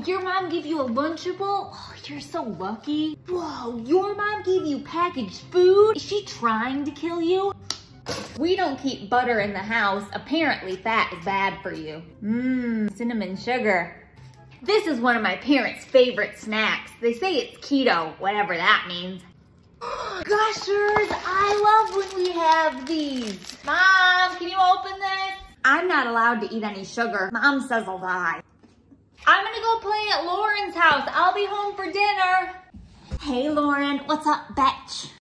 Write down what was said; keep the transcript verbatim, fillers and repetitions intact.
your mom gave you a Lunchable? Oh, you're so lucky. Whoa, your mom gave you packaged food? Is she trying to kill you? We don't keep butter in the house. Apparently fat is bad for you. Mmm, cinnamon sugar. This is one of my parents' favorite snacks. They say it's keto, whatever that means. Gushers, I love when we have these. Mom, can you open this? I'm not allowed to eat any sugar. Mom says I'll die. I'm gonna go play at Lauren's house. I'll be home for dinner. Hey, Lauren, what's up, bitch?